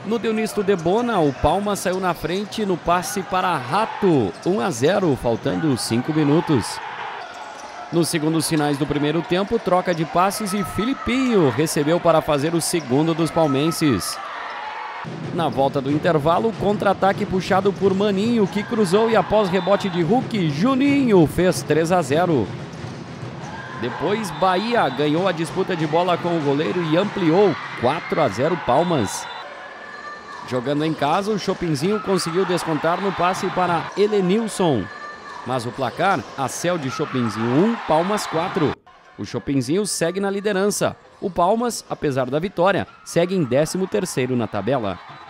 No Deunisto Debona, o Palma saiu na frente no passe para Rato, 1-0, faltando 5 minutos. Nos segundos finais do primeiro tempo, troca de passes e Filipinho recebeu para fazer o segundo dos palmenses. Na volta do intervalo, contra-ataque puxado por Maninho, que cruzou e após rebote de Hulk, Juninho fez 3-0. Depois, Bahia ganhou a disputa de bola com o goleiro e ampliou 4-0 Palmas. Jogando em casa, o Chopinzinho conseguiu descontar no passe para Helenilson. Mas o placar, a Cel de Chopinzinho 1, Palmas 4. O Chopinzinho segue na liderança. O Palmas, apesar da vitória, segue em 13º na tabela.